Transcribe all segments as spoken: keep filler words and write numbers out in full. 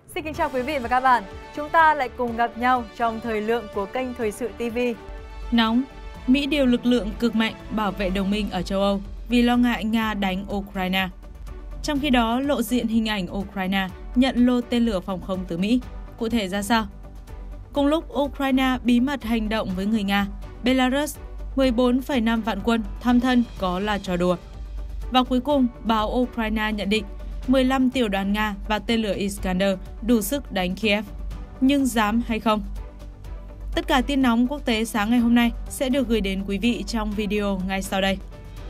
Xin kính chào quý vị và các bạn. Chúng ta lại cùng gặp nhau trong thời lượng của kênh Thời sự ti vi. Nóng, Mỹ điều lực lượng cực mạnh bảo vệ đồng minh ở châu Âu vì lo ngại Nga đánh Ukraine. Trong khi đó, lộ diện hình ảnh Ukraine nhận lô tên lửa phòng không từ Mỹ. Cụ thể ra sao? Cùng lúc Ukraine bí mật hành động với người Nga, Belarus mười bốn phẩy năm vạn quân thăm thân có là trò đùa. Và cuối cùng, báo Ukraine nhận định mười lăm tiểu đoàn Nga và tên lửa Iskander đủ sức đánh Kiev. Nhưng dám hay không? Tất cả tin nóng quốc tế sáng ngày hôm nay sẽ được gửi đến quý vị trong video ngay sau đây.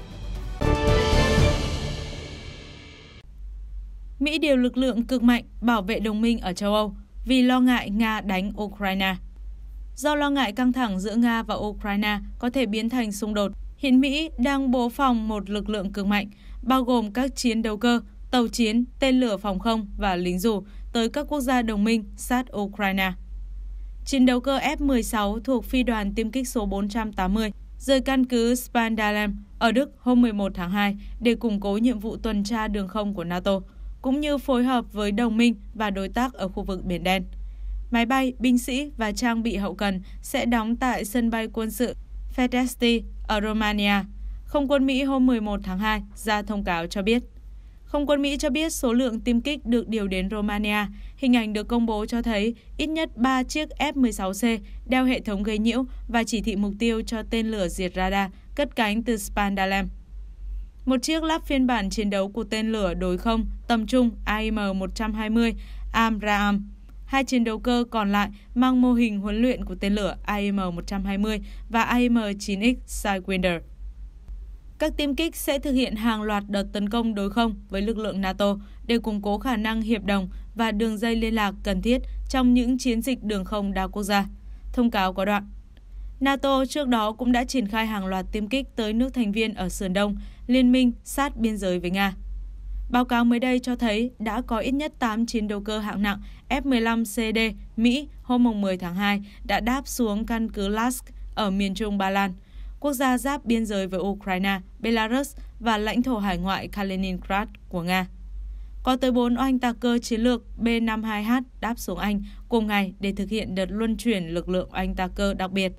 Mỹ điều lực lượng cực mạnh bảo vệ đồng minh ở châu Âu vì lo ngại Nga đánh Ukraine. Do lo ngại căng thẳng giữa Nga và Ukraine có thể biến thành xung đột, hiện Mỹ đang bố phòng một lực lượng cực mạnh, bao gồm các chiến đấu cơ, tàu chiến, tên lửa phòng không và lính dù tới các quốc gia đồng minh sát Ukraine. Chiến đấu cơ F mười sáu thuộc phi đoàn tiêm kích số bốn trăm tám mươi rời căn cứ Spandalem ở Đức hôm mười một tháng hai để củng cố nhiệm vụ tuần tra đường không của NATO, cũng như phối hợp với đồng minh và đối tác ở khu vực Biển Đen. Máy bay, binh sĩ và trang bị hậu cần sẽ đóng tại sân bay quân sự Fetesti ở Romania. Không quân Mỹ hôm mười một tháng hai ra thông cáo cho biết. Không quân Mỹ cho biết số lượng tiêm kích được điều đến Romania. Hình ảnh được công bố cho thấy ít nhất ba chiếc F mười sáu C đeo hệ thống gây nhiễu và chỉ thị mục tiêu cho tên lửa diệt radar cất cánh từ Spandalem. Một chiếc lắp phiên bản chiến đấu của tên lửa đối không tầm trung A I M một trăm hai mươi Amram. Hai chiến đấu cơ còn lại mang mô hình huấn luyện của tên lửa A I M một trăm hai mươi và A I M chín X Sidewinder. Các tiêm kích sẽ thực hiện hàng loạt đợt tấn công đối không với lực lượng NATO để củng cố khả năng hiệp đồng và đường dây liên lạc cần thiết trong những chiến dịch đường không đa quốc gia. Thông cáo có đoạn. NATO trước đó cũng đã triển khai hàng loạt tiêm kích tới nước thành viên ở sườn đông, liên minh sát biên giới với Nga. Báo cáo mới đây cho thấy đã có ít nhất tám chiến đấu cơ hạng nặng F mười lăm C D Mỹ hôm mười tháng hai đã đáp xuống căn cứ Lask ở miền trung Ba Lan, quốc gia giáp biên giới với Ukraine, Belarus và lãnh thổ hải ngoại Kaliningrad của Nga. Có tới bốn oanh tạc cơ chiến lược B năm mươi hai H đáp xuống Anh cùng ngày để thực hiện đợt luân chuyển lực lượng oanh tạc cơ đặc biệt.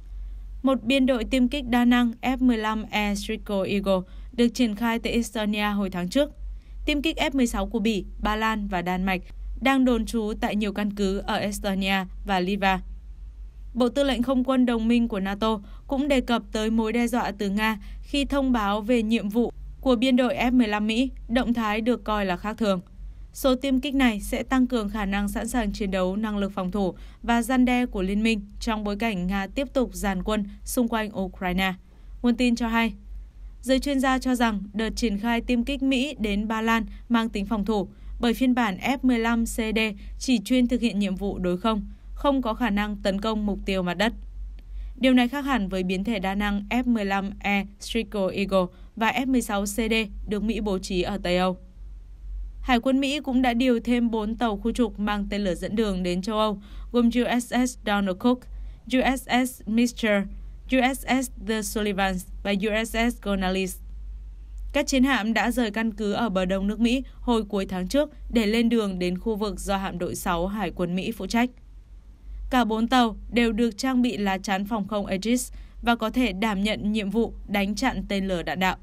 Một biên đội tiêm kích đa năng F mười lăm E Striker Eagle được triển khai tại Estonia hồi tháng trước. Tiêm kích F mười sáu của Bỉ, Ba Lan và Đan Mạch đang đồn trú tại nhiều căn cứ ở Estonia và Litva. Bộ Tư lệnh Không quân đồng minh của NATO cũng đề cập tới mối đe dọa từ Nga khi thông báo về nhiệm vụ của biên đội F mười lăm Mỹ, động thái được coi là khác thường. Số tiêm kích này sẽ tăng cường khả năng sẵn sàng chiến đấu, năng lực phòng thủ và răn đe của liên minh trong bối cảnh Nga tiếp tục dàn quân xung quanh Ukraine. Nguồn tin cho hay, giới chuyên gia cho rằng đợt triển khai tiêm kích Mỹ đến Ba Lan mang tính phòng thủ bởi phiên bản F mười lăm C D chỉ chuyên thực hiện nhiệm vụ đối không, không có khả năng tấn công mục tiêu mặt đất. Điều này khác hẳn với biến thể đa năng F mười lăm E Striker Eagle và F mười sáu C D được Mỹ bố trí ở Tây Âu. Hải quân Mỹ cũng đã điều thêm bốn tàu khu trục mang tên lửa dẫn đường đến châu Âu, gồm U S S Donald Cook, U S S Mister, U S S The Sullivans và U S S Cornwallis. Các chiến hạm đã rời căn cứ ở bờ đông nước Mỹ hồi cuối tháng trước để lên đường đến khu vực do hạm đội sáu Hải quân Mỹ phụ trách. Cả bốn tàu đều được trang bị lá chắn phòng không Aegis và có thể đảm nhận nhiệm vụ đánh chặn tên lửa đạn đạo.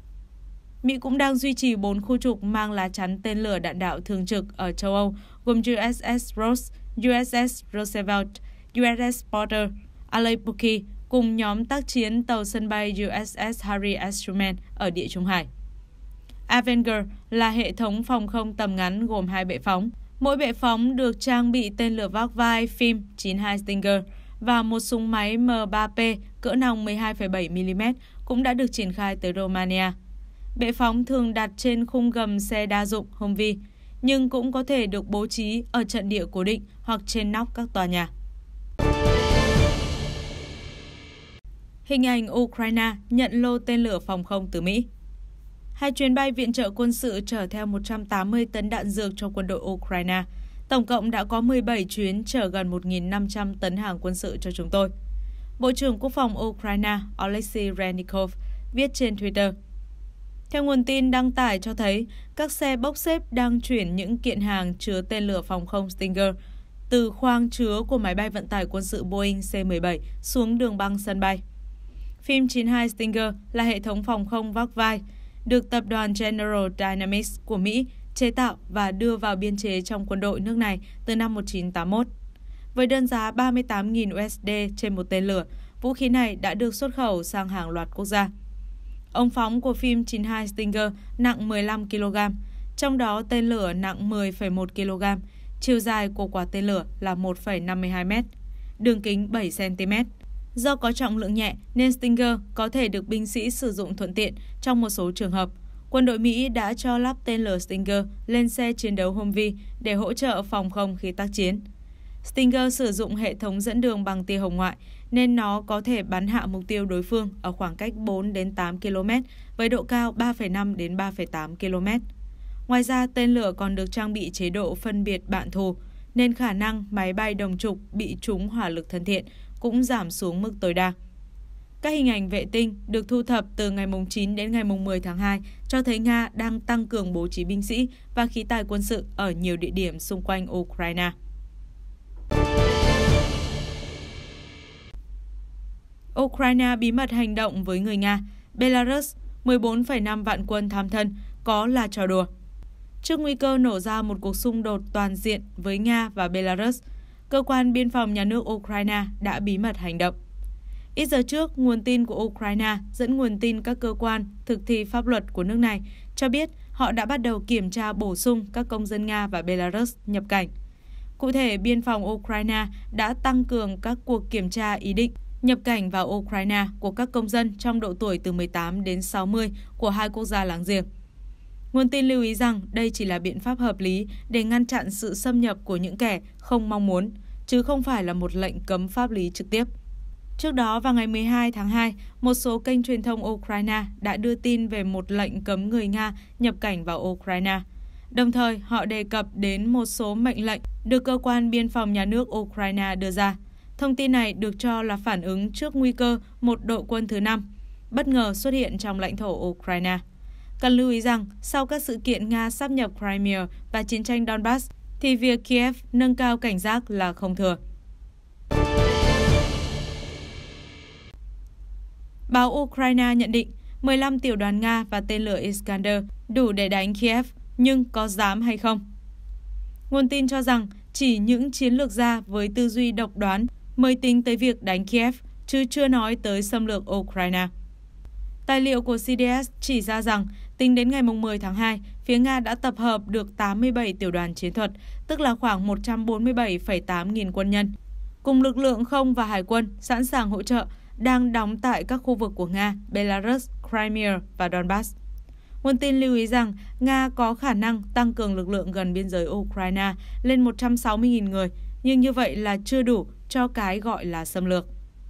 Mỹ cũng đang duy trì bốn khu trục mang lá chắn tên lửa đạn đạo thường trực ở châu Âu, gồm U S S Ross, U S S Roosevelt, U S S Porter, Alepoki cùng nhóm tác chiến tàu sân bay U S S Harry S. Truman ở Địa Trung Hải. Avenger là hệ thống phòng không tầm ngắn gồm hai bệ phóng. Mỗi bệ phóng được trang bị tên lửa vác vai phim chín mươi hai Stinger và một súng máy M ba P cỡ nòng mười hai phẩy bảy mi li mét cũng đã được triển khai tới Romania. Bệ phóng thường đặt trên khung gầm xe đa dụng Humvee, nhưng cũng có thể được bố trí ở trận địa cố định hoặc trên nóc các tòa nhà. Hình ảnh Ukraine nhận lô tên lửa phòng không từ Mỹ. Hai chuyến bay viện trợ quân sự chở theo một trăm tám mươi tấn đạn dược cho quân đội Ukraine. Tổng cộng đã có mười bảy chuyến chở gần một nghìn năm trăm tấn hàng quân sự cho chúng tôi. Bộ trưởng Quốc phòng Ukraine Oleksiy Reznikov viết trên Twitter. Theo nguồn tin đăng tải cho thấy, các xe bốc xếp đang chuyển những kiện hàng chứa tên lửa phòng không Stinger từ khoang chứa của máy bay vận tải quân sự Boeing C mười bảy xuống đường băng sân bay. Phim chín mươi hai Stinger là hệ thống phòng không vác vai, được tập đoàn General Dynamics của Mỹ chế tạo và đưa vào biên chế trong quân đội nước này từ năm một nghìn chín trăm tám mươi mốt. Với đơn giá ba mươi tám nghìn đô la trên một tên lửa, vũ khí này đã được xuất khẩu sang hàng loạt quốc gia. Ống phóng của phim chín mươi hai Stinger nặng mười lăm ki lô gam, trong đó tên lửa nặng mười phẩy một ki lô gam, chiều dài của quả tên lửa là một phẩy năm mươi hai mét, đường kính bảy xăng ti mét. Do có trọng lượng nhẹ nên Stinger có thể được binh sĩ sử dụng thuận tiện trong một số trường hợp. Quân đội Mỹ đã cho lắp tên lửa Stinger lên xe chiến đấu Humvee để hỗ trợ phòng không khi tác chiến. Stinger sử dụng hệ thống dẫn đường bằng tia hồng ngoại nên nó có thể bắn hạ mục tiêu đối phương ở khoảng cách bốn đến tám ki lô mét với độ cao ba phẩy năm đến ba phẩy tám ki lô mét. Ngoài ra, tên lửa còn được trang bị chế độ phân biệt bạn thù, nên khả năng máy bay đồng trục bị trúng hỏa lực thân thiện cũng giảm xuống mức tối đa. Các hình ảnh vệ tinh được thu thập từ ngày chín đến ngày mười tháng hai cho thấy Nga đang tăng cường bố trí binh sĩ và khí tài quân sự ở nhiều địa điểm xung quanh Ukraine. Ukraine bí mật hành động với người Nga. Belarus, mười bốn phẩy năm vạn quân tham thân, có là trò đùa. Trước nguy cơ nổ ra một cuộc xung đột toàn diện với Nga và Belarus, cơ quan biên phòng nhà nước Ukraine đã bí mật hành động. Ít giờ trước, nguồn tin của Ukraine dẫn nguồn tin các cơ quan thực thi pháp luật của nước này cho biết họ đã bắt đầu kiểm tra bổ sung các công dân Nga và Belarus nhập cảnh. Cụ thể, biên phòng Ukraine đã tăng cường các cuộc kiểm tra ý định nhập cảnh vào Ukraine của các công dân trong độ tuổi từ mười tám đến sáu mươi của hai quốc gia láng giềng. Nguồn tin lưu ý rằng đây chỉ là biện pháp hợp lý để ngăn chặn sự xâm nhập của những kẻ không mong muốn, chứ không phải là một lệnh cấm pháp lý trực tiếp. Trước đó, vào ngày mười hai tháng hai, một số kênh truyền thông Ukraine đã đưa tin về một lệnh cấm người Nga nhập cảnh vào Ukraine. Đồng thời, họ đề cập đến một số mệnh lệnh được cơ quan biên phòng nhà nước Ukraine đưa ra. Thông tin này được cho là phản ứng trước nguy cơ một đội quân thứ năm bất ngờ xuất hiện trong lãnh thổ Ukraine. Cần lưu ý rằng, sau các sự kiện Nga sáp nhập Crimea và chiến tranh Donbass, thì việc Kiev nâng cao cảnh giác là không thừa. Báo Ukraine nhận định mười lăm tiểu đoàn Nga và tên lửa Iskander đủ để đánh Kiev, nhưng có dám hay không? Nguồn tin cho rằng chỉ những chiến lược gia với tư duy độc đoán mới tính tới việc đánh Kiev, chứ chưa nói tới xâm lược Ukraine. Tài liệu của xê đê ét chỉ ra rằng, tính đến ngày mười tháng hai, phía Nga đã tập hợp được tám mươi bảy tiểu đoàn chiến thuật, tức là khoảng một trăm bốn mươi bảy phẩy tám nghìn quân nhân, cùng lực lượng không và hải quân sẵn sàng hỗ trợ, đang đóng tại các khu vực của Nga, Belarus, Crimea và Donbass. Nguồn tin lưu ý rằng Nga có khả năng tăng cường lực lượng gần biên giới Ukraine lên một trăm sáu mươi nghìn người, nhưng như vậy là chưa đủ cho cái gọi là xâm lược.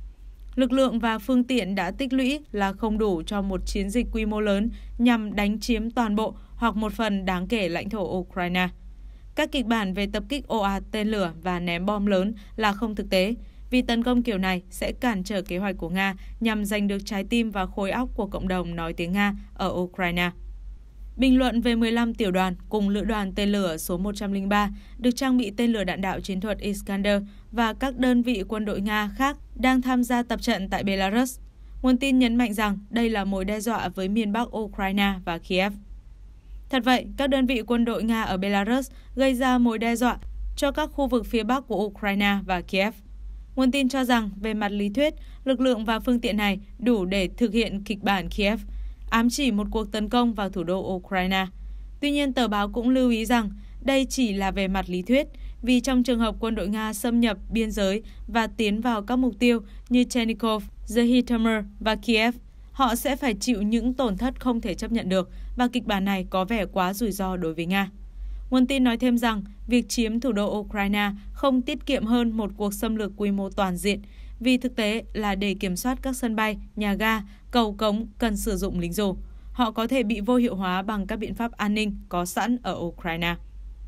Lực lượng và phương tiện đã tích lũy là không đủ cho một chiến dịch quy mô lớn nhằm đánh chiếm toàn bộ hoặc một phần đáng kể lãnh thổ Ukraine. Các kịch bản về tập kích ồ ạt tên lửa và ném bom lớn là không thực tế, vì tấn công kiểu này sẽ cản trở kế hoạch của Nga nhằm giành được trái tim và khối óc của cộng đồng nói tiếng Nga ở Ukraine. Bình luận về mười lăm tiểu đoàn cùng lữ đoàn tên lửa số một trăm lẻ ba được trang bị tên lửa đạn đạo chiến thuật Iskander và các đơn vị quân đội Nga khác đang tham gia tập trận tại Belarus. Nguồn tin nhấn mạnh rằng đây là mối đe dọa với miền Bắc Ukraine và Kiev. Thật vậy, các đơn vị quân đội Nga ở Belarus gây ra mối đe dọa cho các khu vực phía Bắc của Ukraine và Kiev. Nguồn tin cho rằng, về mặt lý thuyết, lực lượng và phương tiện này đủ để thực hiện kịch bản Kiev, ám chỉ một cuộc tấn công vào thủ đô Ukraine. Tuy nhiên, tờ báo cũng lưu ý rằng đây chỉ là về mặt lý thuyết, vì trong trường hợp quân đội Nga xâm nhập biên giới và tiến vào các mục tiêu như Chernihiv, Zhytomyr và Kiev, họ sẽ phải chịu những tổn thất không thể chấp nhận được và kịch bản này có vẻ quá rủi ro đối với Nga. Nguồn tin nói thêm rằng việc chiếm thủ đô Ukraine không tiết kiệm hơn một cuộc xâm lược quy mô toàn diện, vì thực tế là để kiểm soát các sân bay, nhà ga, cầu cống cần sử dụng lính dù. Họ có thể bị vô hiệu hóa bằng các biện pháp an ninh có sẵn ở Ukraine.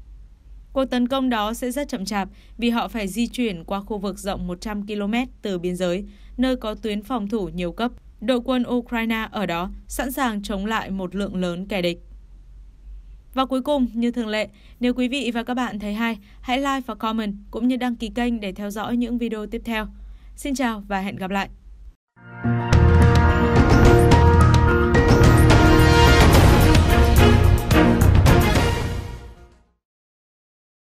Cuộc tấn công đó sẽ rất chậm chạp vì họ phải di chuyển qua khu vực rộng một trăm ki lô mét từ biên giới, nơi có tuyến phòng thủ nhiều cấp, đội quân Ukraine ở đó sẵn sàng chống lại một lượng lớn kẻ địch. Và cuối cùng, như thường lệ, nếu quý vị và các bạn thấy hay, hãy like và comment cũng như đăng ký kênh để theo dõi những video tiếp theo. Xin chào và hẹn gặp lại!